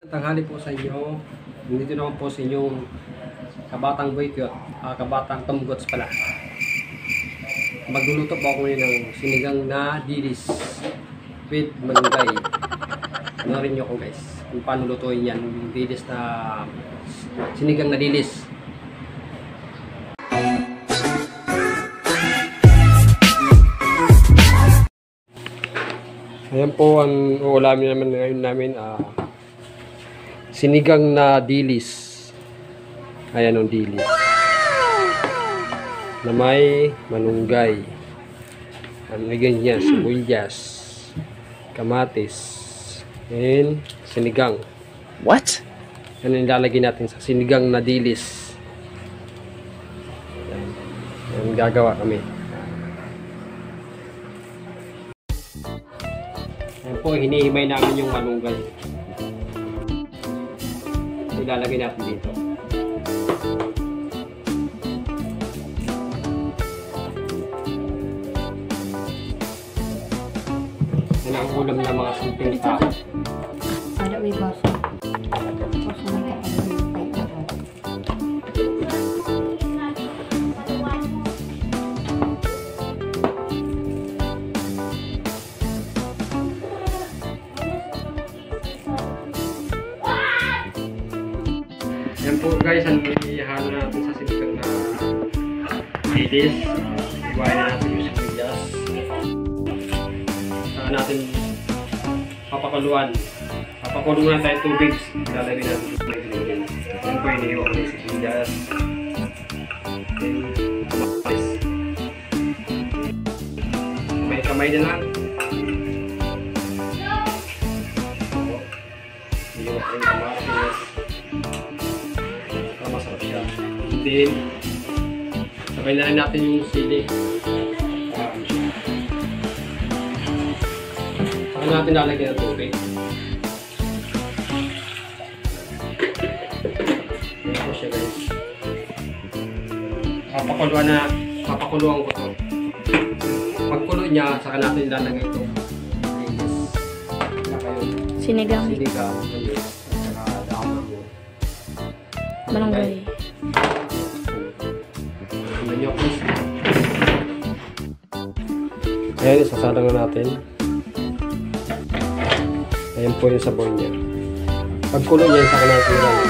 Tanghali po sa inyo. Nandito naman po sa inyong kabatang boycott, kabatang tumgots pala. Magluluto po ako ngayon ng sinigang na dilis with malunggay. Panorin nyo ko guys kung paano lutuin yan, yung dilis na sinigang na dilis. Ayan po ang uulamin naman ngayon namin, sinigang na dilis. Ayan ang dilis. Na may malunggay. Nilagyan niya sibuyas, kamatis, and sinigang. What? Yan ang ilalagay natin sa sinigang na dilis. Yan gagawa kami. Yan po, hinihimay namin yung malunggay. Ilalagay natin dito. Yan ang ulam ng mga simpleng tao. Ada may baso. Baso na yan po guys, ang ihalo natin sa sinigang na dilis. Iwain natin yung sibuyas. Saka natin papakuluan. Papakulungan tayo tubig. Ilalagay natin yung tubig. Yan po inihiwa ko yung sibuyas. Then, kamatis. Kamay na lang. Inihiwa ko yung kamatis. Masarap siya. Then, sabay na rin natin yung sili. Saka natin lalagyan ng tubig. Ayan po siya guys. Papakuluan ko ito. Pagkulo niya, saka natin ilalagay ito. sinigang. Sinigang. Malunggay. Ayan, isasalang na natin. Ayan po yung sabon niya. Pagkulo niya, saka natin ilalagay.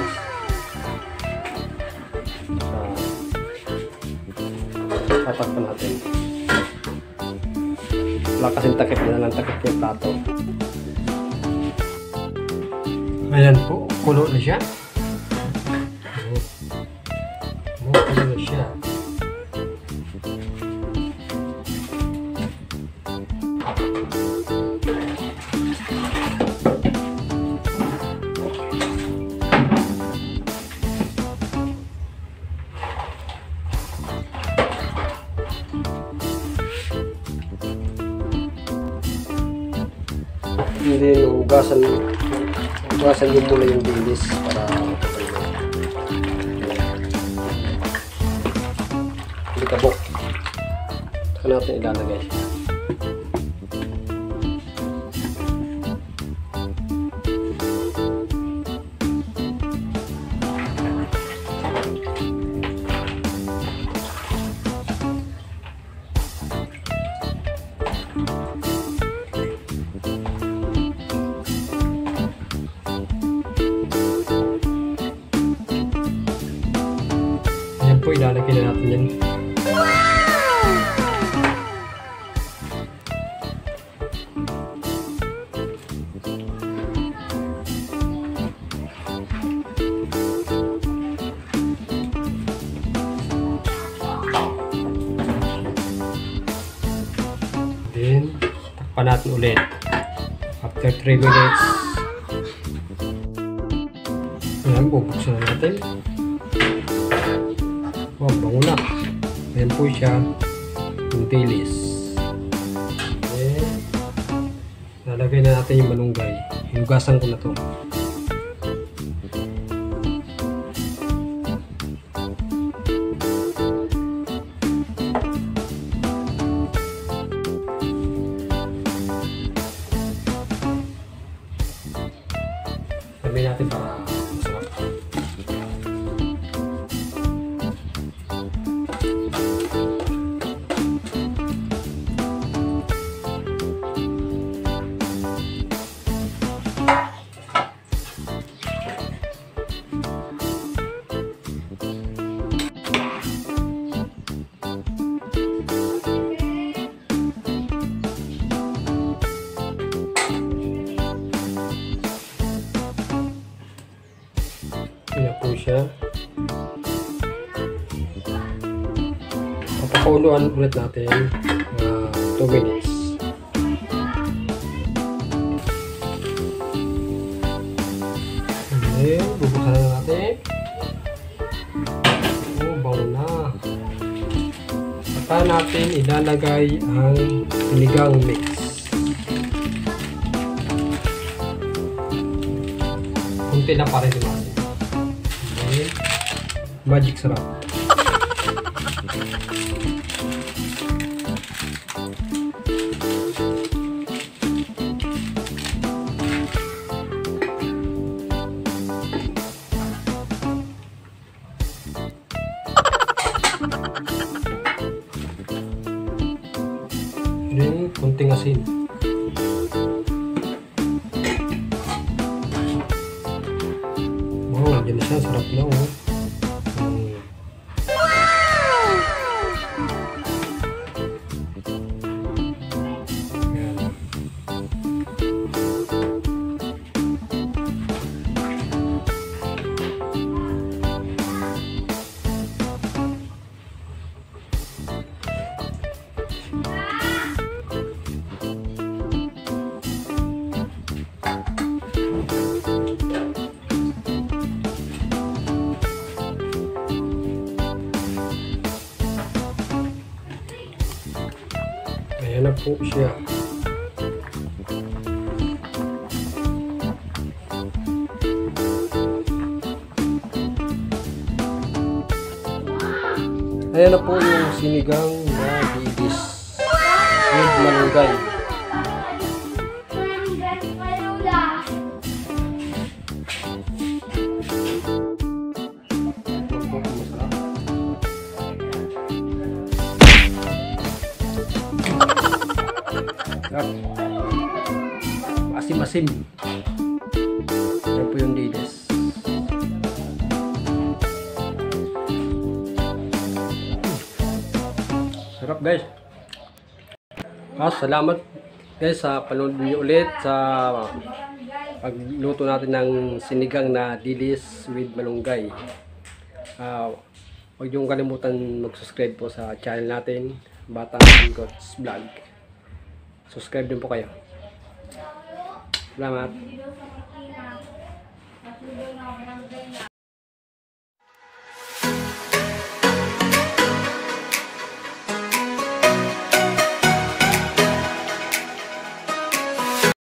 Tatak pa natin. Wala kasing takip na lang, takip yung plato. Ayan po, kulo na siya. Kulo na siya. Hindi ugasan yung muna yung dilis para hindi kabok. Saka natin ilalagay. Ayan po, ilalagay na natin yan. Then, takpan natin ulit. After 3 minutes. Ayan, bubuksan na natin. Oh, bango na. Ayan po siya. Yung dilis. Then, lalagay na natin yung malunggay. Hinugasan ko na to. Sabi natin para masarap. Yan po siya. Papakuluan ulit natin 2 minutes. Okay, bubuksan na natin. Oh, bago na. Saka natin ilalagay ang sinigang mix. Kunti na pa rin natin. Magic sarap. Then, kunting asin. Wow, nandiyan na siya. Sarap na, oh. Ayan na po siya. Ayan na po yung sinigang na dilis with malunggay. Asim-asim. Yan po yung dilis. Sarap guys. Salamat guys sa panonood niyo ulit sa pagluto natin ng sinigang na dilis with malunggay. Huwag niyong kalimutan mag-subscribe po sa channel natin, Batang Gods Vlog. Subscribe din po kayo. Salamat.